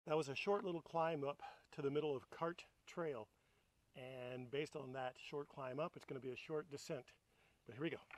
That was a short little climb up to the middle of Cart Trail. And based on that short climb up, it's going to be a short descent. But here we go.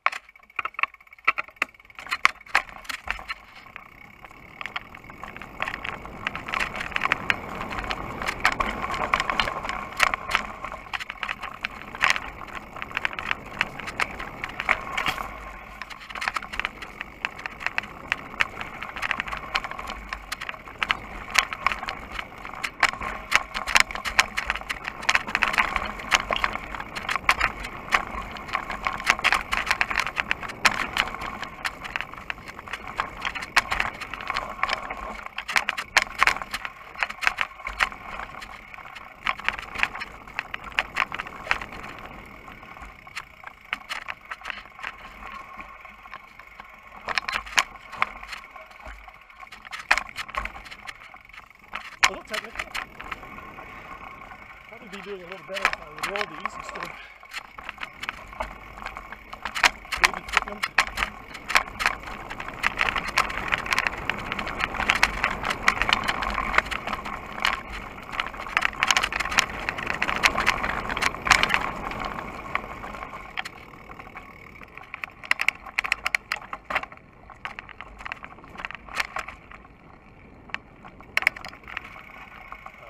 A little technical. Probably be doing a little better if I would roll these instead of baby fitting them.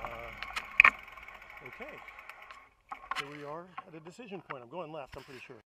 Okay, here we are at a decision point. I'm going left, I'm pretty sure.